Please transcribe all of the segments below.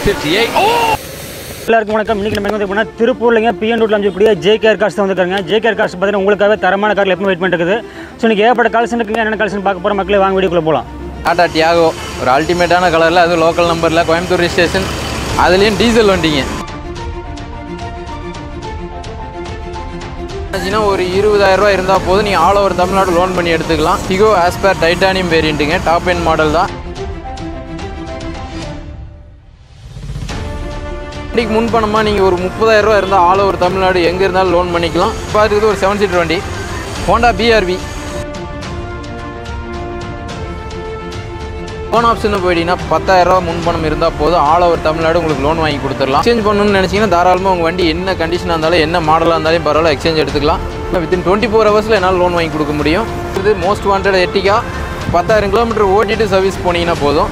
58. எல்லாருக்கும் வணக்கம். இன்னைக்கு நம்ம எங்கே வந்து திருப்பூர்லங்க பிஎன் ரோட்ல அமைச்சக்கூடிய ஜேகேஆர் கார்ஸ் தான் வந்துருக்காங்க. ஜேகேஆர் கார்ஸ் பார்த்தீங்கன்னா உங்களுக்காக தரமான காரில் எப்பவும் வெயிட் பண்ணிட்டு. ஸோ இன்னைக்கு ஏகப்பட்ட கலெக்ஷன் இருக்குங்க. என்னென்ன கலெக்ஷன் பார்க்க போகிற மக்களே வாங்க வீடியோக்குள்ளே போகலாம். டாடா டியாகோ ஒரு அல்டிமேட்டான கலரில், அது லோக்கல் நம்பரில், கோயம்புத்தூர் ரிஜிஸ்ட்ரேஷன், அதுலேயும் டீசல் வண்டிங்க. ஒரு 20,000 ரூபா இருந்தால் போதும், நீங்கள் ஆல் ஓவர் தமிழ்நாடு லோன் பண்ணி எடுத்துக்கலாம். டிகோ ஆஸ்பர் டைட்டானியம் வேரியண்ட்டுங்க, டாப் எண்ட் மாடல் தான். வண்டிக்கு முன்பணமாக நீங்கள் ஒரு 30,000 ரூபா இருந்தால் ஆல் ஓவர் தமிழ்நாடு எங்கே இருந்தாலும் லோன் பண்ணிக்கலாம். இப்போ இருக்குது ஒரு 7 சீட்டர் வண்டி, ஹோண்டா பிஆர்வி. லோன் ஆப்ஷன் போயிட்டீங்கன்னா 10,000 ரூபா முன்பணம் இருந்தால் போதும், ஆல் ஓவர் தமிழ்நாடு உங்களுக்கு லோன் வாங்கி கொடுத்துடலாம். எக்ஸ்சேஞ்ச் பண்ணணும்னு நினச்சிங்கன்னா தாராளமாக உங்கள் வண்டி என்ன கண்டிஷனாக இருந்தாலும், என்ன மாடலாக இருந்தாலும் பரவாயில்ல, எக்ஸ்சேஞ்ச் எடுத்துக்கலாம். வித்தின் 24 ஹவர்ஸில் என்னால் லோன் வாங்கி கொடுக்க முடியும். இது மோஸ்ட் வாண்டட் எர்டிகா. 10,000 கிலோமீட்டர் ஓட்டிட்டு சர்வீஸ் போனீங்கன்னா போதும்.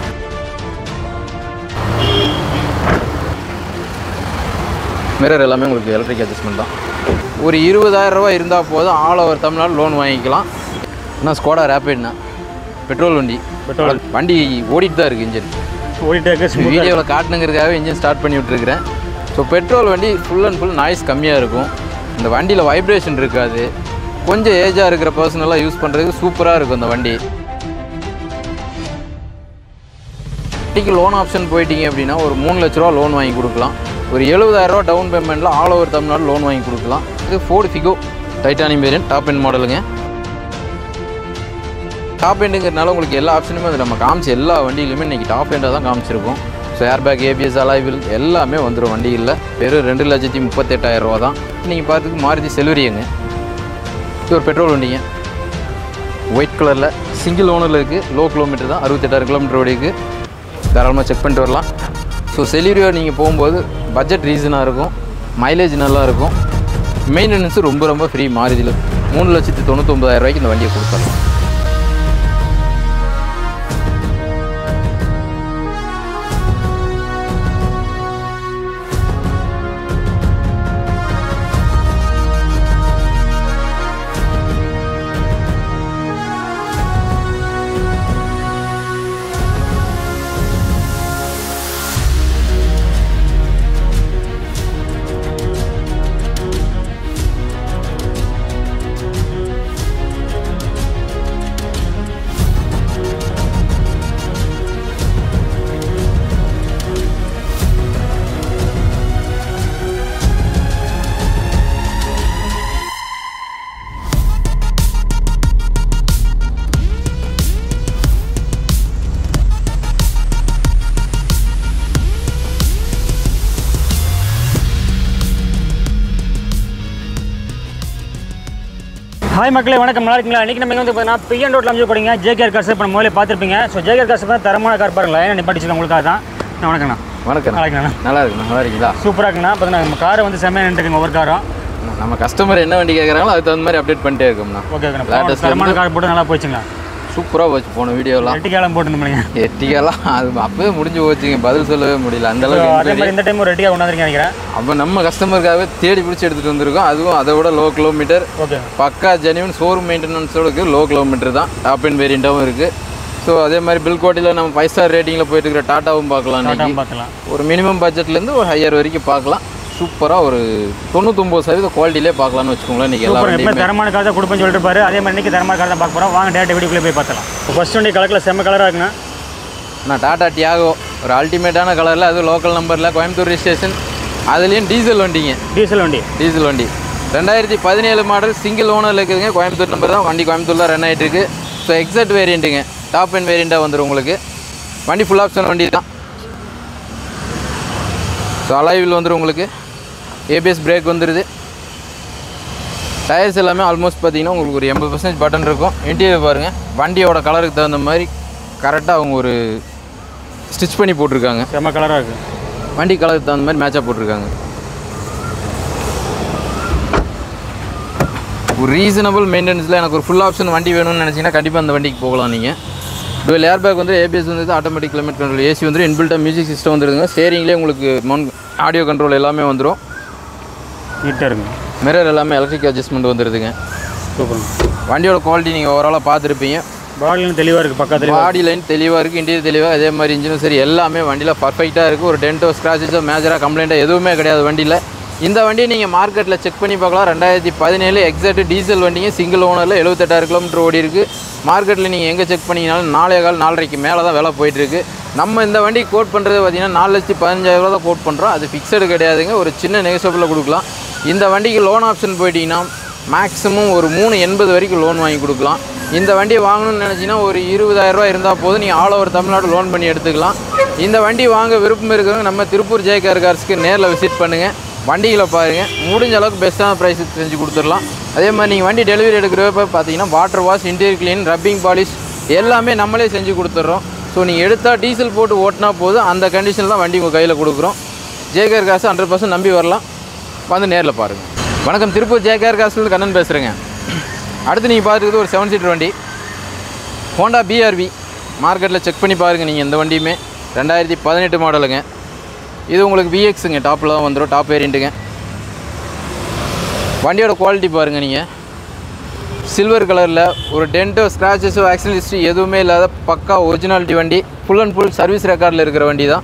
மிரர் எல்லாமே உங்களுக்கு எலக்ட்ரிக் அட்ஜஸ்ட்மெண்ட் தான். ஒரு 20,000 ரூபா இருந்தால் போதும், ஆல் ஓவர் தமிழ்நாடு லோன் வாங்கிக்கலாம். ஆனால் ஸ்கோடா ரேபிட்னா பெட்ரோல் வண்டி. வண்டி ஓடிட்டு தான் இருக்குது, இன்ஜின் ஓடிட்டே இருக்கு. வீடியோவில் காட்டணுங்கிறதுக்காக இன்ஜின் ஸ்டார்ட் பண்ணி விட்டுருக்கிறேன். ஸோ பெட்ரோல் வண்டி ஃபுல் அண்ட் ஃபுல் நாய்ஸ் கம்மியாக இருக்கும். இந்த வண்டியில் வைப்ரேஷன் இருக்காது. கொஞ்சம் ஏஜாக இருக்கிற பர்சனெல்லாம் யூஸ் பண்ணுறதுக்கு சூப்பராக இருக்கும் இந்த வண்டி. வண்டிக்கு லோன் ஆப்ஷன் போயிட்டீங்க அப்படின்னா ஒரு 3 லட்ச ரூபா லோன் வாங்கி கொடுக்கலாம். ஒரு 70,000 ரூபா டவுன் பேமெண்ட்டில் ஆல் ஓவர் தமிழ்நாடு லோன் வாங்கி கொடுக்கலாம். இது Ford Figo titanium variant, top end மாடலுங்க. டாப் எண்டுங்கிறதுனால உங்களுக்கு எல்லா ஆப்ஷனுமே அது நம்ம காமிச்சு எல்லா வண்டியிலுமே இன்றைக்கி டாப் எண்டாக தான் காமிச்சிருக்கோம். ஸோ ஏர்பேக், ஏபிஎஸ், அலாய்வில் எல்லாமே வந்துடும் வண்டியில். வெறும் 2,38,000 ரூபா தான். நீங்கள் பார்த்துக்கு மாருதி செல்வரியுங்க. இது ஒரு பெட்ரோல் வண்டிங்க, ஒயிட் கலரில், சிங்கிள் ஓனரில் இருக்குது. லோ கிலோமீட்டர் தான், 68,000 கிலோமீட்டர் ஓடிக்கு. தாராளமாக செக் பண்ணிட்டு வரலாம். ஸோ செலிரியோ நீங்கள் போகும்போது பட்ஜெட் ரீசனாக இருக்கும், மைலேஜ் நல்லாயிருக்கும், மெயின்டெனன்ஸு ரொம்ப ரொம்ப ஃப்ரீ. மாருதியில் 3,99,000 ரூபாய்க்கு இந்த வண்டியை கொடுத்துடலாம். ஹாய் மக்களே, வணக்கம். நல்லா இருக்கீங்களா? இன்றைக்கி நம்ம வந்து பார்த்தீங்கன்னா பிஎன் ரோட்டில் அமைச்சக்கூடிய ஜேகேஆர் கார்ஸ் இப்போ முதல்ல பார்த்துருப்பீங்க. ஸோ ஜேகேஆர் கார்ஸ் பார்த்தா தரமான கார் பாருங்களா, ஏன்னா நிப்பாட்டிச்சு உங்களுக்காக தான். வணக்கண்ணா. வணக்கம். நல்லா இருக்குண்ணா. நல்லா இருக்குண்ணா. நல்லா இருக்கீங்களா? சூப்பராக இருக்குண்ணா. பார்த்தீங்கன்னா நம்ம காரை வந்து செம்மையாக நின்றுருக்குங்க. ஒவ்வொரு காரும் நம்ம கஸ்டமர் என்ன வண்டி கேட்குறாங்களோ அதுக்கு தகுந்த மாதிரி அப்டேட் பண்ணிட்டே இருக்கோம்ண்ணா. ஓகே, தரமான கார் போட்டு நல்லா போச்சுங்களா? சூப்பராக போச்சு. போன வீடியோலாம் எட்டிக்காலாம் போட்டுருந்தீங்க. எட்டிக்காலாம் அது அப்பவே முடிஞ்சு போச்சுங்க, பதில் சொல்லவே முடியல அந்த அளவுக்கு. அதே மாதிரி இந்த டைம் ஒரு எட்டிக்கா கொண்டாந்துருக்கீங்க நினைக்கிறேன். அப்போ நம்ம கஸ்டமருக்காகவே தேடி பிடிச்சி எடுத்துகிட்டு வந்திருக்கோம். அதுவும் அதை விட லோ கிலோமீட்டர். ஓகே, பக்கா ஜென்யூன் ஷோரூம் மெயின்டெனன்ஸோட இருக்குது. லோ கிலோமீட்டர் தான், டாப் எண்ட் வேரியண்ட்டாகவும் இருக்குது. ஸோ அதே மாதிரி பில் கோட்டியில் நம்ம 5 ஸ்டார் ரேட்டிங்கில் போயிட்டு இருக்கிற டாட்டாவும் பார்க்கலாம். ஒரு மினிமம் பட்ஜெட்லேருந்து ஒரு ஹையர் வரைக்கும் பார்க்கலாம். சூப்பராக ஒரு 99% குவாலிட்டியிலே பார்க்கலான்னு வச்சுக்கோங்களேன். இன்றைக்கி எல்லாம் தரமான கார் தான் கொடுப்பேன்னு சொல்லிட்டு பாரு. அதே மாதிரி இன்றைக்கி தரமான கார் தான் பார்க்க போகிறோம். வாங்க டேரக்ட் வீடியோக்குள்ளே போய் பார்த்தலாம். ஃபர்ஸ்ட் வண்டி கலரில் செம்ம கலராக இருக்குண்ணா. நான் டாடா டியாகோ ஒரு அல்டிமேட்டான கலரில், அது லோக்கல் நம்பரில், கோயம்புத்தூர் ரிஜிஸ்ட்ரேஷன், அதுலேயும் டீசல் வண்டிங்க. டீசல் வண்டி 2017 மாடல், சிங்கிள் ஓனரில் இருக்குதுங்க. கோயம்புத்தூர் நம்பர் தான். வண்டி கோயம்புத்தூர் தான் ரன் ஆகிட்டு இருக்குது. ஸோ எக்ஸட் வேரியண்ட்டுங்க, டாப் எண்ட் வேரியண்ட்டாக வந்துடும் உங்களுக்கு. வண்டி ஃபுல் ஆப்ஷன் வண்டி தான். ஸோ அலாய்வில் வந்துடும் உங்களுக்கு. ஏபிஎஸ் பிரேக் வந்துடுது. டயர்ஸ் எல்லாமே ஆல்மோஸ்ட் பார்த்தீங்கன்னா உங்களுக்கு ஒரு 80% பட்டன் இருக்கும். இன்டீரியர் பாருங்கள், வண்டியோட கலருக்கு தகுந்த மாதிரி கரெக்டாக அவங்க ஒரு ஸ்டிச் பண்ணி போட்டிருக்காங்க. செம்ம கலராக இருக்குது. வண்டி கலருக்கு தகுந்த மாதிரி மேட்சாக போட்டிருக்காங்க. ஒரு ரீசனபிள் மெயின்டெனன்ஸில் எனக்கு ஒரு ஃபுல் ஆப்ஷன் வண்டி வேணும்னு நினச்சிங்கன்னா கண்டிப்பாக அந்த வண்டிக்கு போகலாம். நீங்கள் டுவெல் ஏர் பேக் வந்து, ஏபிஎஸ் வந்து, ஆட்டோமேட்டிக் கிளைமேட் கண்ட்ரோல், ஏசி வந்து, இன்பில்ட்டாக மியூசிக் சிஸ்டம் வந்துடுதுங்க. ஸ்டேரிங்லேயே உங்களுக்கு ஆடியோ கண்ட்ரோல் எல்லாமே வந்துடும். நீட்டாக இருக்குங்க. மிரர் எல்லாமே எலக்ட்ரிக் அட்ஜஸ்ட்மெண்ட் வந்துடுதுங்க. சூப்பர். வண்டியோட குவாலிட்டி நீங்கள் ஓவராலாக பார்த்துருப்பீங்க. பாடி லைன் தெளிவாக இருக்குது, பக்கா தெளிவாக, பாடி லைன் தெளிவாக இருக்குது, இன்டீரியர் தெளிவாக, அதே மாதிரி இன்ஜினும் சரி எல்லாமே வண்டியில் பர்ஃபெக்டாக இருக்குது. ஒரு டென்ட்டோ ஸ்க்ராச்சஸோ மேஜராக கம்ப்ளைண்ட்டோ எதுவுமே கிடையாது வண்டியில். இந்த வண்டியை நீங்கள் மார்க்கெட்டில் செக் பண்ணி பார்க்கலாம். 2017 எக்ஸாக்ட் டீசல் வண்டிங்க, சிங்கிள் ஓனரில் 78,000 கிலோமீட்டர் ஓடி இருக்குது. மார்க்கெட்டில் நீங்கள் எங்கே செக் பண்ணிங்கனாலும் 4,4 மேலே தான் விலை போயிட்டுருக்கு. நம்ம இந்த வண்டி கோட் பண்ணுறது பார்த்திங்கன்னா 4,15,000 தான் கோட் பண்ணுறோம். அது ஃபிக்ஸடு கிடையாதுங்க, ஒரு சின்ன நெகசபிளில் கொடுக்கலாம். இந்த வண்டிக்கு லோன் ஆப்ஷன் போயிட்டிங்கன்னா மேக்ஸிமம் ஒரு 380 வரைக்கும் லோன் வாங்கி கொடுக்கலாம். இந்த வண்டியை வாங்கணும்னு நினச்சிங்கன்னா ஒரு 20,000 ரூபா இருந்தால் போதும், நீங்கள் ஆல் ஓவர் தமிழ்நாடு லோன் பண்ணி எடுத்துக்கலாம். இந்த வண்டி வாங்க விருப்பம் இருக்கிறவங்க நம்ம திருப்பூர் ஜெயகார் கார்ஸ்க்கு நேரில் விசிட் பண்ணுங்கள், வண்டிகளை பாருங்கள், முடிஞ்ச அளவுக்கு பெஸ்ட்டான ப்ரைஸுக்கு செஞ்சு கொடுத்துடலாம். அதே மாதிரி நீங்கள் வண்டி டெலிவரி எடுக்கிறப்ப பார்த்தீங்கன்னா water wash, interior clean, rubbing polish எல்லாமே நம்மளே செஞ்சு கொடுத்துட்றோம். ஸோ நீங்கள் எடுத்தால் டீசல் போட்டு ஓட்டினா போதும், அந்த கண்டிஷனில் தான் வண்டி உங்கள் கையில் கொடுக்குறோம். ஜெயகார் கார்ஸ் 100% நம்பி வரலாம், வந்து நேரில் பாருங்கள். வணக்கம், திருப்பூர் ஜெயகார் கார்ஸ்லேருந்து கண்ணன் பேசுகிறேங்க. அடுத்து நீங்கள் பார்த்துக்கிறது ஒரு 7 சீட்டர் வண்டி, ஹோண்டா BRV. மார்க்கெட்டில் செக் பண்ணி பாருங்கள் நீங்கள். இந்த வண்டியுமே 2018 மாடலுங்க. இது உங்களுக்கு VXங்க, டாப்பில் தான் வந்துடும், டாப் வேரியண்ட்டுங்க. வண்டியோட குவாலிட்டி பாருங்கள் நீங்கள். சில்வர் கலரில் ஒரு டென்ட்டோ ஸ்க்ராச்சஸோ ஆக்சிடென்ட் ஹிஸ்ட்ரி எதுவுமே இல்லாத பக்கா ஒரிஜினாலிட்டி வண்டி, ஃபுல் அண்ட் ஃபுல் சர்வீஸ் ரெக்கார்டில் இருக்கிற வண்டி தான்.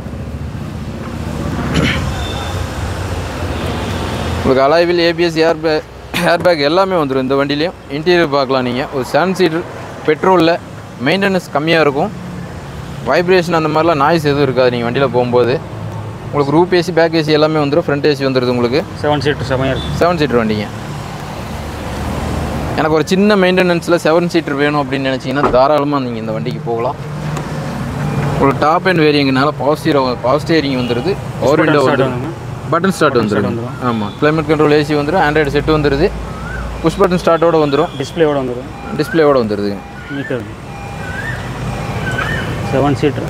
உங்களுக்கு அலாய்வில் ABS, ஏர்பேக் எல்லாமே வந்துடும் இந்த வண்டிலையும். இன்டீரியர் பார்க்கலாம் நீங்கள். ஒரு 7 சீட்டர் பெட்ரோலில், மெயின்டெனன்ஸ் கம்மியாக இருக்கும், வைப்ரேஷன் அந்த மாதிரிலாம் நாய்ஸ் எதுவும் இருக்காது நீங்கள் வண்டியில் போகும்போது. உங்களுக்கு ரூப் ஏசி, பேக் ஏசி எல்லாமே வந்துடும், ஃப்ரண்ட் ஏசி வந்துடுது உங்களுக்கு. 7 சீட்டர் செமையாக இருக்குது. 7 சீட்டர் வண்டிங்க. எனக்கு ஒரு சின்ன மெயின்டெனன்ஸில் 7 சீட்டர் வேணும் அப்படின்னு நினச்சிங்கன்னா தாராளமாக நீங்கள் இந்த வண்டிக்கு போகலாம். ஒரு டாப் அண்ட் வேரியங்கனால பவர் ஸ்டீரிங் வந்துடுது, பவர் விண்டோ வந்துடும், பட்டன் ஸ்டார்ட் வந்துடும். ஆமாம், கிளைமேட் கண்ட்ரோல் ஏசி வந்துடும், ஆண்ட்ராய்டு செட்டு வந்துடுது, புஷ் பட்டன் ஸ்டார்ட்டோடு வந்துடும், டிஸ்பிளேவோட வந்துடும், டிஸ்பிளேவோடு வந்துடுது. 7 சீட்டர்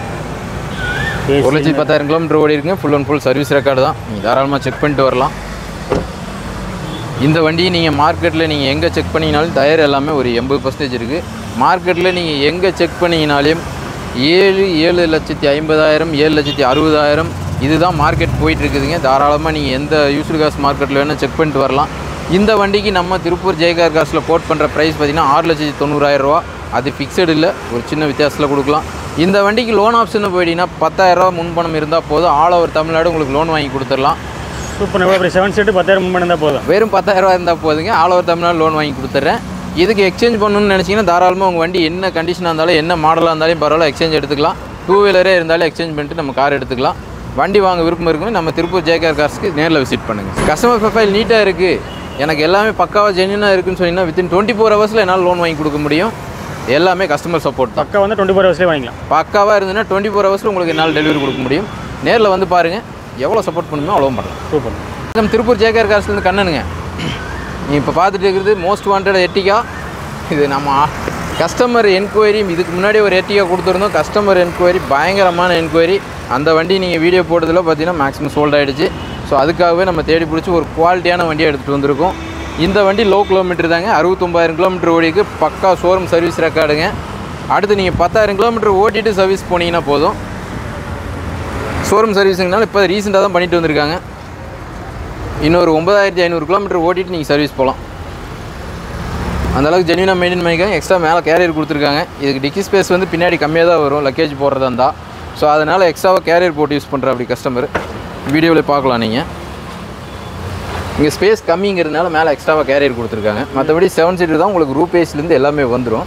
1,10,000 கிலோமீட்டர் ஓடி இருக்குங்க. Full and full service record தான், நீங்கள் தாராளமாக செக் பண்ணிட்டு வரலாம். இந்த வண்டியை நீங்கள் மார்க்கெட்டில் நீங்கள் எங்கே செக் பண்ணிங்கனாலும் டயர் எல்லாமே ஒரு 80% இருக்குது. மார்க்கெட்டில் நீங்கள் எங்கே செக் பண்ணிங்கனாலையும் 7,50,000 7,60,000 இதுதான் மார்க்கெட் போயிட்டுருக்குதுங்க. தாராளமாக நீங்கள் எந்த யூஸ்டு கார்ஸ் மார்க்கெட்டில் வேணால் செக் பண்ணிட்டு வரலாம். இந்த வண்டிக்கு நம்ம திருப்பூர் ஜெயகார் கார்ஸில் கோட் பண்ணுற ப்ரைஸ் பார்த்திங்கன்னா 6,90,000 ரூபா. அது ஃபிக்ஸடு இல்லை, ஒரு சின்ன வித்தியாசத்தில் கொடுக்கலாம். இந்த வண்டிக்கு லோன் ஆப்ஷன் போயிட்டீங்கன்னா 10,000 ரூபா முன்பணம் இருந்தால் போதும், ஆல் ஓவர் தமிழ்நாடு உங்களுக்கு லோன் வாங்கி கொடுத்துடலாம். சூப்பர். 7 சீட்டு 10,000 முன்பணம் இருந்தால் போதும், வெறும் 10,000 ரூபா இருந்தால் போதுங்க, ஆல் ஓவர் தமிழ்நாடு லோன் வாங்கி கொடுத்துட்றேன். இதுக்கு எக்ஸ்சேஞ்ச் பண்ணணும்னு நினச்சிங்கன்னா தாராளமாக உங்கள் வண்டி என்ன கண்டிஷனாக இருந்தாலும், என்ன மாடலாக இருந்தாலும் பரவாயில்ல, எக்ஸ்சேஞ்ச் எடுத்துக்கலாம். 2 வீலரே இருந்தாலும் எக்ஸ்சேஞ்ச் பண்ணிட்டு நம்ம கார் எடுத்துக்கலாம். வண்டி வாங்க விருப்பம் இருக்குன்னு நம்ம திருப்பூர் ஜெயகார் கார்ஸ்க்கு நேரில் விசிட் பண்ணுங்கள். கஸ்டமர் ப்ரொஃபைல் நீட்டாக இருக்குது, எனக்கு எல்லாமே பக்காவாக ஜென்யூனாக இருக்குன்னு சொன்னீங்கன்னா வித்தின் 24 ஹவர்ஸில் என்னால் லோன் வாங்கி கொடுக்க முடியும். எல்லாமே கஸ்டமர் சப்போர்ட் தான். பக்கா வந்து 24 ஹவர்ஸ்லேயே வாங்கிக்கலாம். பக்காவாக இருந்ததுன்னா 24 ஹவர்ஸில் உங்களுக்கு என்னால் டெலிவரி கொடுக்க முடியும். நேரில் வந்து பாருங்கள், எவ்வளோ சப்போர்ட் பண்ணுமோ அவ்வளோ பண்ணலாம். சூப்பர். நம்ம திருப்பூர் ஜெயகார் கார்ஸ்லேருந்து கண்ணனுங்க. நீங்கள் இப்போ பார்த்துட்டு இருக்கிறது மோஸ்ட் வாண்டட் எர்டிகா. இது நம்ம கஸ்டமர் என்கொயரி, இதுக்கு முன்னாடி ஒரு எர்டிகா கொடுத்துருந்தோம். கஸ்டமர் என்கொயரி பயங்கரமான என்கொயரி. அந்த வண்டி நீங்கள் வீடியோ போட்டதில் பார்த்தீங்கன்னா மேக்ஸிமம் சோல்ட் ஆகிடுச்சு. ஸோ அதுக்காகவே நம்ம தேடி பிடிச்சி ஒரு குவாலிட்டியான வண்டியை எடுத்துகிட்டு வந்திருக்கோம். இந்த வண்டி லோ கிலோமீட்டர் தாங்க, 69,000 கிலோமீட்டர் ஓடிக்கு, பக்கா ஷோரூம் சர்வீஸ் ரெக்கார்டுங்க. அடுத்து நீங்கள் 10,000 கிலோமீட்டர் ஓட்டிட்டு சர்வீஸ் போனீங்கன்னா போதும். ஷோரூம் சர்வீஸுங்கனால இப்போ ரீசெண்டாக தான் பண்ணிட்டு வந்திருக்காங்க. இன்னொரு 9,500 கிலோமீட்டர் ஓட்டிட்டு நீங்கள் சர்வீஸ் போகலாம். அந்தளவுக்கு ஜென்யூனாக மெயின்டைன் பண்ணிக்காங்க. எக்ஸ்ட்ரா மேலே கேரியர் கொடுத்துருக்காங்க. இதுக்கு டிக்கி ஸ்பேஸ் வந்து பின்னாடி கம்மியாக தான் வரும், லக்கேஜ் போடுறதா இருந்தால். ஸோ அதனால் எக்ஸ்ட்ராவாக கேரியர் போட்டு யூஸ் பண்ணுற அப்படி கஸ்டமர் வீடியோவில் பார்க்கலாம். நீங்கள் இங்கே ஸ்பேஸ் கம்மிங்கிறதுனால மேலே எக்ஸ்ட்ராவாக கேரியர் கொடுத்துருக்காங்க. மற்றபடி 7 சீட்டர் தான், உங்களுக்கு ரூப் ஏசிலேருந்து எல்லாமே வந்துடும்.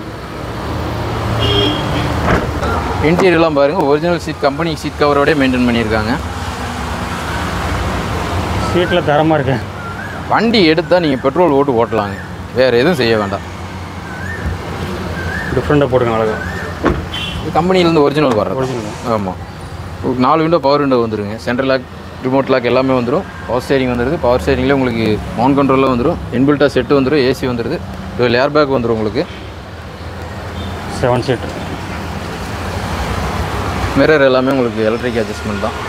இன்டீரியர்லாம் பாருங்கள், ஒரிஜினல் சீட், கம்பெனி சீட் கவரோடய மெயின்டைன் பண்ணியிருக்காங்க. சீட்டில் தரமாக இருக்கு. வண்டி எடுத்தால் நீங்கள் பெட்ரோல் ஓட்டு ஓட்டலாங்க, வேறு எதுவும் செய்ய வேண்டாம். டிஃப்ரெண்ட்டாக போடுங்க அழகாக. கம்பெனிலேருந்து ஒரிஜினல் வர்றது. ஆமாம், 4 விண்டோ பவர் விண்டோ வந்துடுங்க. சென்ட்ரல் லாக், ரிமோட் லாக் எல்லாமே வந்துடும். பவர் ஸ்டேரிங் வந்துடுது. பவர் ஸ்டேரிங்கில் உங்களுக்கு மவுண்ட் கண்ட்ரோலில் வந்துடும். இன்பில்ட்டாக செட்டு வந்துடும். ஏசி வந்துடுது. இதில் ஏர் பேக் வந்துடும் உங்களுக்கு. 7 சீட்டர். மிரர் எல்லாமே உங்களுக்கு எலக்ட்ரிக் அட்ஜஸ்ட்மெண்ட் தான்.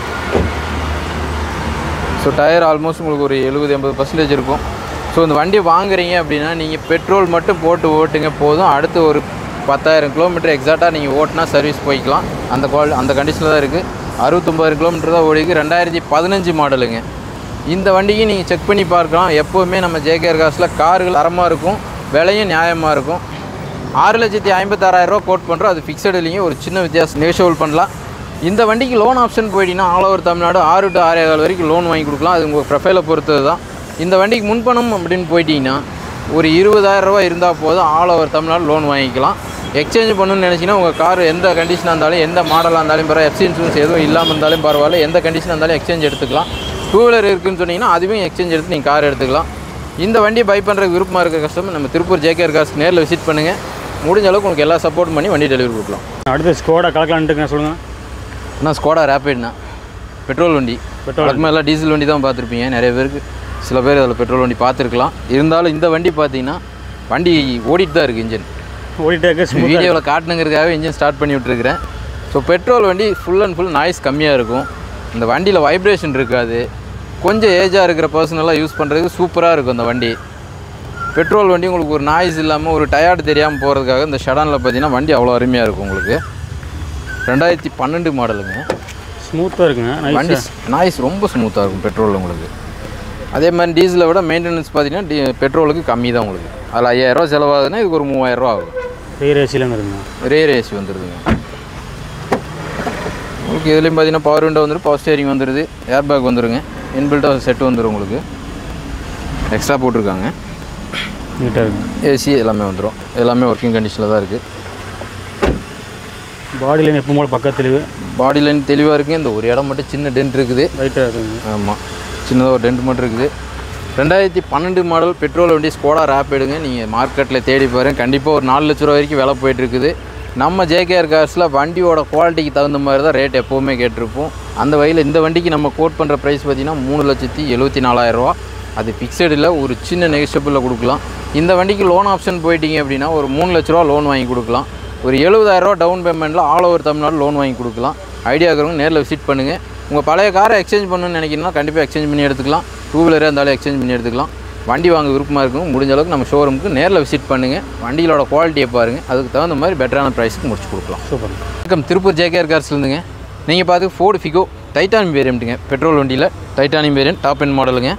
ஸோ டயர் ஆல்மோஸ்ட் உங்களுக்கு ஒரு 70-80% இருக்கும். ஸோ இந்த வண்டி வாங்குறீங்க அப்படின்னா நீங்கள் பெட்ரோல் மட்டும் போட்டு ஓட்டுங்க போதும். அடுத்து ஒரு 10,000 கிலோமீட்டர் எக்ஸாக்டாக நீங்கள் ஓட்டினா சர்வீஸ் போய்க்கலாம். அந்த கண்டிஷனில் தான் இருக்குது. 69,000 கிலோமீட்டர் தான் ஓடிக்கு. 2015 மாடலுங்க. இந்த வண்டிக்கு நீங்கள் செக் பண்ணி பார்க்கலாம். எப்போவுமே நம்ம ஜேகேஆர் கார்ஸில் கார்கள் தரமாக இருக்கும், விலையும் நியாயமாக இருக்கும். 6,56,000 கோட் பண்ணுறோம். அது ஃபிக்ஸட் இல்லைங்க, ஒரு சின்ன வித்தியாசம் நெகோஷியபிள் பண்ணலாம். இந்த வண்டிக்கு லோன் ஆப்ஷன் போயிட்டீங்கன்னா ஆல் ஓவர் தமிழ்நாடு 6 to 6.25 வரைக்கும் லோன் வாங்கி கொடுக்கலாம். அது உங்கள் ப்ரொஃபைலை பொறுத்தது தான். இந்த வண்டிக்கு முன்பணம் அப்படின்னு போயிட்டீங்கன்னா ஒரு 20,000 ரூபா இருந்தால் போதும் ஆல் ஓவர் தமிழ்நாடு லோன் வாங்கிக்கலாம். எக்ஸ்சேஞ்ச் பண்ணணும்னு நினச்சிங்கன்னா உங்கள் கார் எந்த கண்டிஷனாக இருந்தாலும், எந்த மாடலாக இருந்தாலும் பரவாயில்ல, எஃப்சி இன்சூரன்ஸ் எதுவும் இல்லாமல் இருந்தாலும் பரவாயில்ல, எந்த கண்டிஷனாக இருந்தாலும் எக்ஸ்சேஞ்ச் எடுத்துக்கலாம். 2 வீலர் இருக்குதுன்னு சொன்னீங்கன்னா அதுவே எக்ஸ்சேஞ்ச் எடுத்து நீங்கள் கார் எடுத்துக்கலாம். இந்த வண்டியை பை பண்ணுறதுக்கு விருப்பமாக இருக்க கஸ்டமர் நம்ம திருப்பூர் ஜேகேஆர் கார்ஸ்க்கு நேரில் விசிட் பண்ணுங்கள். முடிஞ்ச அளவுக்கு உங்களுக்கு எல்லா சப்போர்ட் பண்ணி வண்டி டெலிவரி கொடுக்கலாம். அடுத்து ஸ்கோடா கலக்கலான்ட்டுங்க சொல்லுங்கள். ஆனால் ஸ்கோடா ரேப்பிட்னா பெட்ரோல் வண்டி, அதுக்கு மேலே டீசல் வண்டி தான் பார்த்துருப்பீங்க. நிறைய பேருக்கு சில பேர் அதில் பெட்ரோல் வண்டி பார்த்துருக்கலாம். இருந்தாலும் இந்த வண்டி பார்த்தீங்கன்னா வண்டி ஓடிட்டு தான் இருக்குது. இன்ஜின் ஓடிட்டு வீடியோவில் காட்டணுங்கிறதுக்காகவே இன்ஜின் ஸ்டார்ட் பண்ணி விட்டுருக்கிறேன். ஸோ பெட்ரோல் வண்டி ஃபுல் அண்ட் ஃபுல் நாய்ஸ் கம்மியாக இருக்கும். இந்த வண்டியில் வைப்ரேஷன் இருக்காது. கொஞ்சம் ஏஜாக இருக்கிற பர்சனெல்லாம் யூஸ் பண்ணுறதுக்கு சூப்பராக இருக்கும் இந்த வண்டி. பெட்ரோல் வண்டி உங்களுக்கு ஒரு நாய்ஸ் இல்லாமல் ஒரு டயர்டு தெரியாமல் போகிறதுக்காக இந்த ஷடானில் பார்த்தீங்கன்னா வண்டி அவ்வளோ அருமையாக இருக்கும். உங்களுக்கு 2012 மாடலுங்க, ஸ்மூத்தாக இருக்குங்க. வண்டி நாய்ஸ் ரொம்ப ஸ்மூத்தாக இருக்கும் பெட்ரோலில் உங்களுக்கு. அதே மாதிரி டீசலை விட மெயின்டெனன்ஸ் பார்த்தீங்கன்னா பெட்ரோலுக்கு கம்மி தான் உங்களுக்கு. அதில் 5,000 ரூபா செலவாகுதுன்னா இதுக்கு ஒரு 3,000 ரூபா ஆகும். ரேர் ஏசிலாம் இருக்குங்க, ரேர் ஏசி வந்துடுதுங்க உங்களுக்கு. இதுலேயும் பார்த்தீங்கன்னா பவர் விண்டோ வந்துடும், பவர் ஸ்டேரிங் வந்துடுது, ஏர் பேக் வந்துடுங்க, இன்பில்ட்டாக செட் வந்துடும் உங்களுக்கு. எக்ஸ்ட்ரா போட்டிருக்காங்க, நீட்டாக இருக்குது. ஏசி எல்லாமே வந்துடும், எல்லாமே ஒர்க்கிங் கண்டிஷனில் தான் இருக்குது. பாடி லைன் எப்போ போல பக்கத்துலேயே பாடி லைன் தெளிவாக இருக்குது. இந்த ஒரு இடம் மட்டும் சின்ன டென்ட் இருக்குது, ரைட்டாக இருக்குங்க. ஆமாம், சின்னதாக ஒரு டென்ட் மட்டும் இருக்குது. 2012 மாடல் பெட்ரோல் வண்டி ஸ்கோடா ரேப்பிடுங்க. நீங்கள் மார்க்கெட்டில் தேடி பாருங்கள், கண்டிப்பாக ஒரு 4 லட்ச ரூபா வரைக்கும் விலை போயிட்டுருக்குது. நம்ம ஜேகேஆர் கார்ஸில் வண்டியோட குவாலிட்டிக்கு தகுந்த மாதிரி தான் ரேட் எப்போவுமே கேட்டிருப்போம். அந்த வகையில் இந்த வண்டிக்கு நம்ம கோட் பண்ணுற ப்ரைஸ் பார்த்திங்கன்னா 3,74,000 ரூபா. அது ஃபிக்ஸட் இல்லை, ஒரு சின்ன நெகோஷியபிளில் கொடுக்கலாம். இந்த வண்டிக்கு லோன் ஆப்ஷன் போயிட்டீங்க அப்படின்னா ஒரு 3 லட்ச ரூபா லோன் வாங்கி கொடுக்கலாம். ஒரு 70,000 ரூபா டவுன் பேமெண்ட்டில் ஆல் ஓவர் தமிழ்நாடு லோன் வாங்கி கொடுக்கலாம். ஐடியா இருக்கிறவங்க நேரில் விசிட் பண்ணுங்கள். உங்கள் பழைய காரை எக்ஸ்சேஞ்ச் பண்ணணும்னு நினைக்கிறீங்கன்னா கண்டிப்பாக எக்ஸ்சேஞ்ச் பண்ணி எடுத்துக்கலாம். 2 வீலரே இருந்தாலும் எக்ஸ்சேஞ்ச் பண்ணி எடுத்துக்கலாம். வண்டி வாங்க விருப்பமாக இருக்கும், முடிஞ்ச அளவுக்கு நம்ம ஷோரூமுக்கு நேரில் விசிட் பண்ணுங்கள். வண்டிகளோட குவாலிட்டியை பாருங்கள், அதுக்கு தகுந்த மாதிரி பெட்டரான ப்ரைஸுக்கு முடிச்சு கொடுக்கலாம். சூப்பர். வணக்கம், திருப்பூர் ஜேகேஆர் கார்ஸ்லேருந்துங்க. நீங்கள் பார்த்து ஃபோர்டு ஃபிகோ டைட்டானியம் வேரியண்ட்டுங்க. பெட்ரோல் வண்டியில் டைட்டானியம் வேரியண்ட், டாப் எண்ட் மாடலுங்க.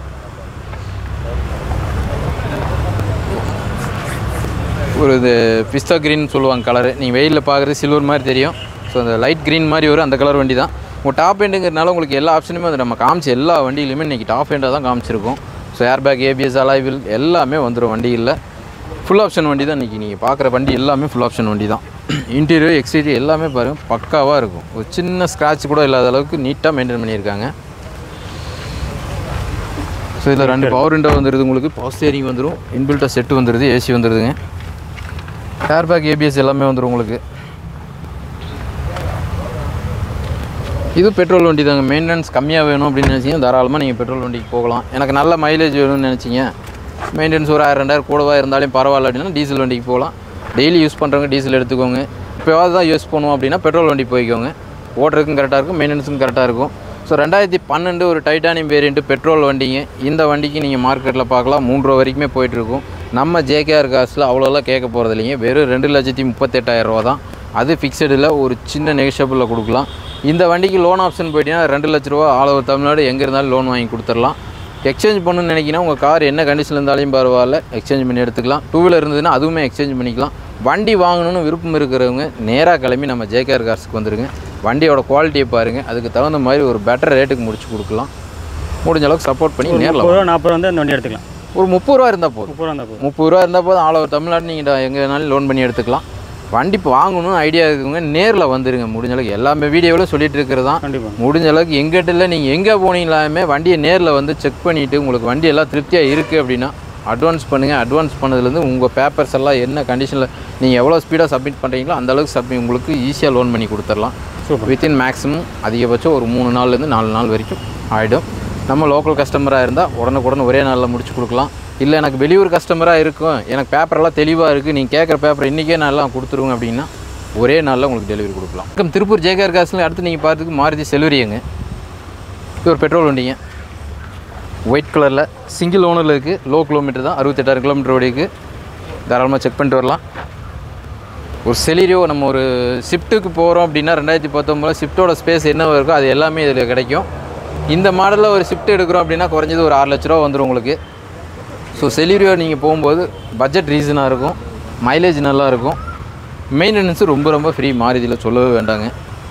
ஒரு இது பிஸ்தா க்ரீன் சொல்லுவாங்க கலரு. நீங்கள் வெயிலில் பார்க்குறது சில்வர் மாதிரி தெரியும். ஸோ அந்த லைட் க்ரீன் மாதிரி வரும், அந்த கலர் வண்டி தான். உங்கள் டாப் எண்டுங்கிறதுனால உங்களுக்கு எல்லா ஆப்ஷனுமே வந்து நம்ம காமிச்ச எல்லா வண்டியிலுமே இன்றைக்கி டாப் எண்டாக தான் காமிச்சிருக்கோம். ஸோ ஏர் பேக், ஏபிஎஸ், அலாய்வில் எல்லாமே வந்துடும் வண்டியில். ஃபுல் ஆப்ஷன் வண்டி தான் இன்றைக்கி நீங்கள் பார்க்குற வண்டி எல்லாமே ஃபுல் ஆப்ஷன் வண்டி தான். இன்டீரியர், எக்ஸ்டீரியர் எல்லாமே பாருங்கள் பக்காவாக இருக்கும். ஒரு சின்ன ஸ்க்ராட்ச் கூட இல்லாத அளவுக்கு நீட்டாக மெயின்டைன் பண்ணியிருக்காங்க. ஸோ இதில் 2 பவர் விண்டோ வந்துடுது உங்களுக்கு, பவர் ஸ்டேரிங் வந்துடும், இன்பில்ட்டாக செட்டு வந்துடுது, ஏசி வந்துடுதுங்க, ஏர் பேக், ஏபிஎஸ் எல்லாமே வந்துடும் உங்களுக்கு. இது பெட்ரோல் வண்டி தாங்க. மெயின்டெனன்ஸ் கம்மியாக வேணும் அப்படின்னு நினச்சிங்கன்னா தாராளமாக நீங்கள் பெட்ரோல் வண்டிக்கு போகலாம். எனக்கு நல்ல மைலேஜ் வேணும்னு நினச்சிங்க, மெயின்டெனன்ஸ் ஒரு 1000-2000 கூடவா இருந்தாலும் பரவாயில்ல அப்படின்னா டீசல் வண்டிக்கு போகலாம். டெய்லி யூஸ் பண்ணுறவங்க டீசல் எடுத்துக்கோங்க. இப்போவாது தான் யூஸ் பண்ணுவோம் அப்படின்னா பெட்ரோல் வண்டி போய்க்கோங்க. ஓட்டுறதுக்கும் கரெக்டாக இருக்கும், மெயின்டெனன்ஸுக்கும் கரெக்டாக இருக்கும். ஸோ 2012 ஒரு டைட்டானியம் வேரியண்ட்டு பெட்ரோல் வண்டிங்க. இந்த வண்டிக்கு நீங்கள் மார்க்கெட்டில் பார்க்கலாம் 3 ரூபா வரைக்குமே போயிட்டுருக்கும். நம்ம ஜேகேஆர் கார்ஸில் அவ்வளோலாம் கேட்க போகிறது இல்லைங்க, வெறும் 2,38,000 ரூபா தான். அது ஃபிக்ஸடில் ஒரு சின்ன நெகோஷியபிளில் கொடுக்கலாம். இந்த வண்டிக்கு லோன் ஆப்ஷன் போயிட்டீங்கன்னா 2 லட்ச ரூபா ஆல் ஓவர் தமிழ்நாடு எங்கே இருந்தாலும் லோன் வாங்கி கொடுத்துடலாம். எக்ஸ்சேஞ்ச் பண்ணணும்னு நினைக்கினா உங்கள் கார் என்ன கண்டிஷனில் இருந்தாலும் பரவாயில்ல, எக்ஸ்சேஞ்ச் பண்ணி எடுத்துக்கலாம். 2 வீலர் இருந்ததுன்னா அதுவுமே எக்ஸ்சேஞ்ச் பண்ணிக்கலாம். வண்டி வாங்கணும்னு விருப்பம் இருக்கிறவங்க நேராக கிளம்பி நம்ம ஜேகேஆர் கார்ஸ்க்கு வந்துடுங்க. வண்டியோட குவாலிட்டியை பாருங்கள், அதுக்கு தகுந்த மாதிரி ஒரு பெட்டர் ரேட்டுக்கு முடிச்சு கொடுக்கலாம். முடிஞ்ச அளவுக்கு சப்போர்ட் பண்ணி நேரில் 40 வந்து அந்த வண்டி எடுத்துக்கலாம். ஒரு 30 ரூபா இருந்தால் போதும். 30 ரூபா இருந்தால் போதும், ஆல் ஓவர் தமிழ்நாடு நீங்கள் எங்கே வேணாலும் லோன் பண்ணி எடுத்துக்கலாம். வண்டி இப்போ வாங்கணும் ஐடியா இருக்குங்க, நேரில் வந்துடுங்க. முடிஞ்ச அளவுக்கு எல்லாமே வீடியோவிலும் சொல்லிட்டு இருக்கிறது தான். முடிஞ்ச அளவுக்கு எங்கிட்ட இல்லை, நீங்கள் எங்கே போனீங்களாமே வண்டியை நேரில் வந்து செக் பண்ணிவிட்டு உங்களுக்கு வண்டி எல்லாம் திருப்தியாக இருக்குது அப்படின்னா அட்வான்ஸ் பண்ணுங்கள். அட்வான்ஸ் பண்ணதுலேருந்து உங்கள் பேப்பர்ஸ் எல்லாம் என்ன கண்டிஷனில் நீங்கள் எவ்வளோ ஸ்பீடாக சப்மிட் பண்ணுறீங்களோ அந்தளவுக்கு உங்களுக்கு ஈஸியாக லோன் பண்ணி கொடுத்துடலாம். வித்தின் மேக்ஸிமம் அதிகபட்சம் ஒரு 3 நாள்லேருந்து 4 நாள் வரைக்கும் ஆகிடும். நம்ம லோக்கல் கஸ்டமராக இருந்தால் உடனுக்குடன் ஒரே நாளில் முடிச்சு கொடுக்கலாம். இல்லை எனக்கு வெளியூர் கஸ்டமராக இருக்கும், எனக்கு பேப்பரெல்லாம் தெளிவாக இருக்குது, நீங்கள் கேட்குற பேப்பர் இன்றைக்கே நாளெலாம் கொடுத்துருவோங்க அப்படின்னா ஒரே நாளில் உங்களுக்கு டெலிவரி கொடுக்கலாம். வணக்கம், திருப்பூர் ஜேகேஆர் கார்ஸ்ல அடுத்து நீங்கள் பார்த்துக்கு மாருதி செல்வரிங்க. இது ஒரு பெட்ரோல் வண்டிங்க, ஒயிட் கலரில் சிங்கிள் ஓனரில் இருக்குது. லோ கிலோமீட்டர் தான், 68,000 கிலோமீட்டர் ஓடிக்கு. தாராளமாக செக் பண்ணிட்டு வரலாம். ஒரு செலிரியோ நம்ம ஒரு ஷிஃப்ட்டுக்கு போகிறோம் அப்படின்னா 2019 ஷிஃப்ட்டோட ஸ்பேஸ் என்ன இருக்கோ அது எல்லாமே இதில் கிடைக்கும். இந்த மாடலில் ஒரு ஷிஃப்ட் எடுக்கிறோம் அப்படின்னா குறைஞ்சது ஒரு 6 லட்ச ரூபா வந்துடும் உங்களுக்கு. ஸோ செலிரியோ நீங்கள் போகும்போது பட்ஜெட் ரீசனாக இருக்கும். மைலேஜ் நல்லாயிருக்கும். மெயின்டெனன்ஸு ரொம்ப ரொம்ப ஃப்ரீ. மாருதியில் சொல்லவே வேண்டாங்க.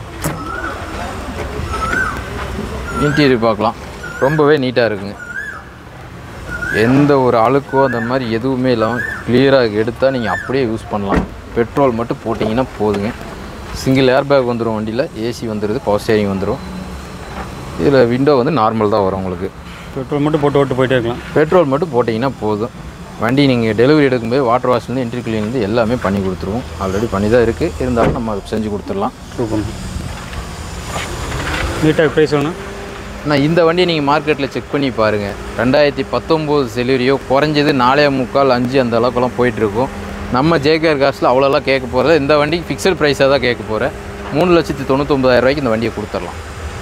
இன்டீரியர் பார்க்கலாம், ரொம்பவே நீட்டாக இருக்குங்க. எந்த ஒரு அழுக்கோ அந்த மாதிரி எதுவுமே இல்லாமல் கிளியராக எடுத்தால் நீங்கள் அப்படியே யூஸ் பண்ணலாம். பெட்ரோல் மட்டும் போட்டிங்கன்னா போதுங்க. சிங்கிள் ஏர் பேக் வந்துடும் வண்டியில். ஏசி வந்துடுது, பவர் ஸ்டேரிங் வந்துடும். இதில் விண்டோ வந்து நார்மல் தான் வரும் உங்களுக்கு. பெட்ரோல் மட்டும் போட்டு ஓட்டு போயிட்டே இருக்கலாம். பெட்ரோல் மட்டும் போட்டிங்கன்னா போதும். வண்டி நீங்கள் டெலிவரி எடுக்கும்போது வாட்டர் வாஷ்லேருந்து என்ட்ரி கிளீன்லேருந்து எல்லாமே பண்ணி கொடுத்துருவோம். ஆல்ரெடி பண்ணி தான் இருக்குது, இருந்தாலும் நம்ம செஞ்சு கொடுத்துடலாம். சூப்பர். நீட்டாக ப்ரைஸ் வேணும். ஆனால் இந்த வண்டியை நீங்கள் மார்க்கெட்டில் செக் பண்ணி பாருங்கள். 2019 செலூரியோ குறைஞ்சது 4.25 அந்த அளவுக்குலாம் போயிட்டுருக்கும். நம்ம ஜேகேஆர் காசில் அவ்வளோலாம் கேட்க போகிறது. இந்த வண்டிக்கு ஃபிக்ஸட் ப்ரைஸாக தான் கேட்க போகிறேன். 3,99,000 இந்த வண்டியை கொடுத்துடலாம்.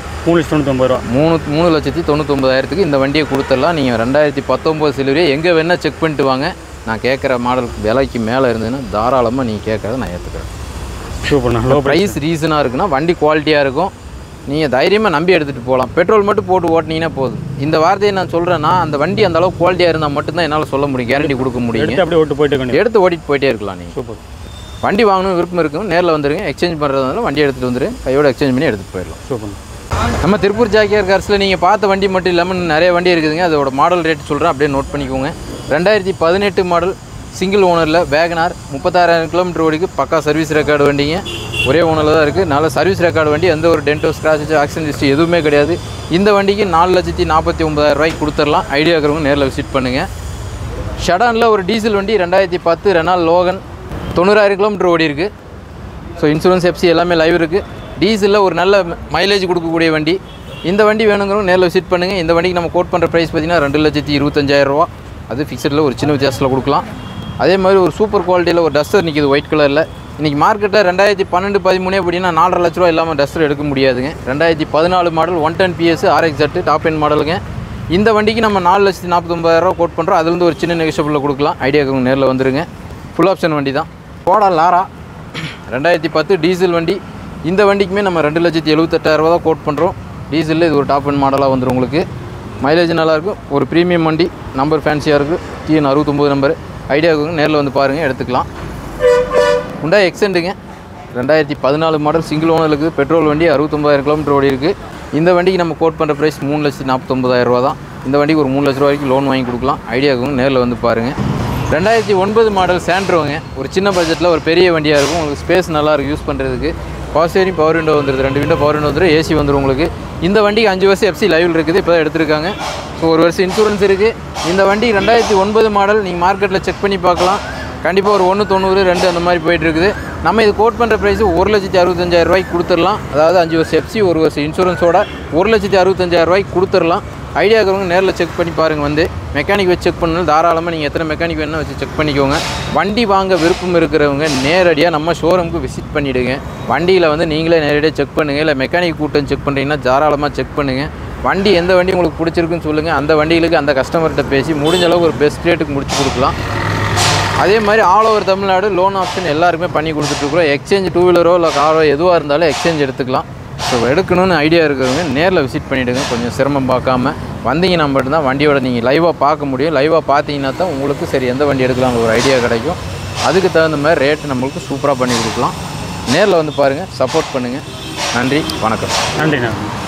3,99,000. 3,99,000 இந்த வண்டியை கொடுத்துடலாம். நீங்கள் 2019 செலூரியை எங்கே வேணால் செக் பண்ணிட்டு வாங்க. நான் கேட்குற மாடல் விலைக்கு மேலே இருந்ததுன்னா தாராளமாக நீங்கள் கேட்குறத நான் ஏற்றுக்கிறேன். சூப்பர்ண்ணா. லோ ப்ரைஸ் ரீசனாக இருக்குன்னா வண்டி குவாலிட்டியாக இருக்கும். நீங்கள் தைரியமாக நம்பி எடுத்துகிட்டு போகலாம். பெட்ரோல் மட்டும் போட்டு ஓட்டினீங்கன்னா போதும். இந்த வார்த்தையை நான் சொல்கிறேன்னா அந்த வண்டி அந்த அளவுக்கு குவாலிட்டியாக இருந்தால் மட்டும்தான் என்னால் சொல்ல முடியும், கேரண்டி கொடுக்க முடியும். அப்படியே ஓட்டு போயிட்டு எடுத்து ஓட்டிட்டு போயிட்டே இருக்கலாம். நீங்கள் சூப்பர். வண்டி வாங்கணும் விருப்பம் இருக்கும், நேரில் வந்துடுங்க. எக்ஸ்சேஞ்ச் பண்ணுறதுனால வண்டி எடுத்துகிட்டு வந்துடுங்க, கையோட எக்ஸ்சேஞ்ச் பண்ணி எடுத்துகிட்டு போயிடலாம். சூப்பர். நம்ம திருப்பூர் ஜேகேஆர் கார்ஸில் நீங்கள் பார்த்த வண்டி மட்டும் இல்லாமல் நிறைய வண்டி இருக்குதுங்க. அதோட மாடல் ரேட் சொல்கிறேன், அப்படியே நோட் பண்ணிக்கோங்க. 2018 மாடல் சிங்கிள் ஓனரில் வேகனார் 36,000 கிலோமீட்டர் ஓடிக்கு பக்கா சர்வீஸ் ரெக்கார்டு வண்டிங்க. ஒரே ஓனரில் தான் இருக்குது. நல்ல சர்வீஸ் ரெக்கார்டு வண்டி. எந்த ஒரு டென்டோ ஸ்க்ராச்சஸ் ஆக்சிடென்ட் ஹிஸ்ட்ரி எதுவுமே கிடையாது. இந்த வண்டிக்கு 4,49,000 கொடுத்துடலாம். ஐடியா இருக்கிறவங்க நேரில் விசிட் பண்ணுங்கள். ஷடானில் ஒரு டீசல் வண்டி 2010 ரெனால் லோகன் 90,000 கிலோமீட்டர் ஓடி இருக்குது. ஸோ இன்சூரன்ஸ் எஃப்சி எல்லாமே லைவ் இருக்குது. டீசலில் ஒரு நல்ல மைலேஜ் கொடுக்கக்கூடிய வண்டி. இந்த வண்டி வேணுங்கிறவங்க நேரில் விசிட் பண்ணுங்கள். இந்த வண்டிக்கு நம்ம கோட் பண்ணுற ப்ரைஸ் பார்த்திங்கன்னா 2,25,000. அது ஃபிக்ஸடில் ஒரு சின்ன வித்தியாசத்தில் கொடுக்கலாம். அதே மாதிரி ஒரு சூப்பர் குவாலிட்டியில் ஒரு டஸ்டர் நிற்கிது ஒயிட் கலரில். இன்றைக்கி மார்க்கெட்டில் 2012-13 அப்படின்னா 4,50,000 ரூபா இல்லாமல் டஸ்டர் எடுக்க முடியாதுங்க. 2014 model 110 PS RXZ top end மாடலுங்க. இந்த வண்டிக்கு நம்ம 4,49,000 கோட் பண்ணுறோம். அதுலேருந்து ஒரு சின்ன நெகோஷியபிளில் கொடுக்கலாம். ஐடியாவுக்கு நேரில் வந்துருங்க. ஃபுல் ஆப்ஷன் வண்டி தான். போடா லாரா 2010 டீசல் வண்டி. இந்த வண்டிக்குமே நம்ம 2,78,000 தான் கோட் பண்ணுறோம். டீசலில் இது ஒரு டாப் எண்ட் மாடலாக வந்துடும் உங்களுக்கு. மைலேஜ் நல்லாயிருக்கும். ஒரு ப்ரீமியம் வண்டி. நம்பர் ஃபேன்சியாக இருக்குது. TN 69 number. ஐடியாவுக்கு நேரில் வந்து பாருங்கள், எடுத்துக்கலாம். Hyundai எக்ஸெண்டுங்க 2014 மாடல் சிங்கிள் ஓனர் இருக்குது. பெட்ரோல் வண்டி 69,000 கிலோமீட்டர் ஓடி இருக்குது. இந்த வண்டிக்கு நம்ம கோட் பண்ணுற ப்ரைஸ் 3,49,000 தான். இந்த வண்டிக்கு ஒரு 3 லட்ச ரூபா வரைக்கும் லோன் வாங்கி கொடுக்கலாம். ஐடியாவுக்கு நேரில் வந்து பாருங்கள். 2009 மாடல் சாண்ட்ரோங்க. ஒரு சின்ன பட்ஜெட்டில் ஒரு பெரிய வண்டியாக இருக்கும். உங்களுக்கு ஸ்பேஸ் நல்லாயிருக்கும் யூஸ் பண்ணுறதுக்கு. பவர் ஸ்டேரிங் பவர் விண்டோ வந்துடுது. 2 விண்டோ பவர் விண்டோ வந்துடும். ஏசி வந்துடும் உங்களுக்கு. இந்த வண்டிக்கு 5 வருஷம் எஃப்சி லைவில் இருக்குது. இப்போ தான் எடுத்திருக்காங்க. ஸோ 1 வருஷம் இன்சூரன்ஸ் இருக்குது. இந்த வண்டி 2009 மாடல். நீங்கள் மார்க்கெட்டில் செக் பண்ணி பார்க்கலாம். கண்டிப்பாக ஒரு 1,90,000 2 அந்த மாதிரி போயிட்டுருக்குது. நம்ம இது கோட் பண்ணுற ப்ரைஸு 1,65,000 கொடுத்துடலாம். அதாவது 5 வருஷம் எஃப்சி 1 வருஷம் இன்சூரன்ஸோட 1,65,000 கொடுத்துடலாம். ஐடியா இருக்கிறவங்க நேரில் செக் பண்ணி பாருங்கள். வந்து மெக்கானிக் வச்சு செக் பண்ணாலும் தாராளமாக நீங்கள் எத்தனை மெக்கானிக் வேணால் வச்சு செக் பண்ணிக்கோங்க. வண்டி வாங்க விருப்பம் இருக்கிறவங்க நேரடியாக நம்ம ஷோரூமுக்கு விசிட் பண்ணிவிடுங்க. வண்டியில் வந்து நீங்களே நேரடியாக செக் பண்ணுங்கள். இல்லை மெக்கானிக் கூட்டம் செக் பண்ணுறீங்கன்னா தாராளமாக செக் பண்ணுங்கள். வண்டி எந்த வண்டி உங்களுக்கு பிடிச்சிருக்குன்னு சொல்லுங்கள். அந்த வண்டிகளுக்கு அந்த கஸ்டமர்கிட்ட பேசி முடிஞ்ச அளவுக்கு ஒரு பெஸ்ட் ரேட்டுக்கு முடிச்சு கொடுக்கலாம். அதே மாதிரி all over Tamil Nadu loan option எல்லாருக்குமே பண்ணி கொடுத்துட்ருக்குறோம். எக்ஸ்சேஞ்ச் 2 வீலரோ இல்லை காரோ எதுவாக இருந்தாலும் எக்ஸ்சேஞ்ச் எடுத்துக்கலாம். ஸோ எடுக்கணும்னு ஐடியா இருக்கிறவங்க நேரில் விசிட் பண்ணிவிடுங்க. கொஞ்சம் சிரமம் பார்க்காம வந்தீங்கன்னா மட்டும்தான் வண்டியோட நீங்கள் லைவாக பார்க்க முடியும். லைவாக பார்த்தீங்கன்னா தான் உங்களுக்கு சரி எந்த வண்டி எடுக்கலாம்னு ஒரு ஐடியா கிடைக்கும். அதுக்கு தகுந்த மாதிரி ரேட்டு நம்மளுக்கு சூப்பராக பண்ணி கொடுக்கலாம். நேரில் வந்து பாருங்கள், சப்போர்ட் பண்ணுங்கள். நன்றி, வணக்கம். நன்றி.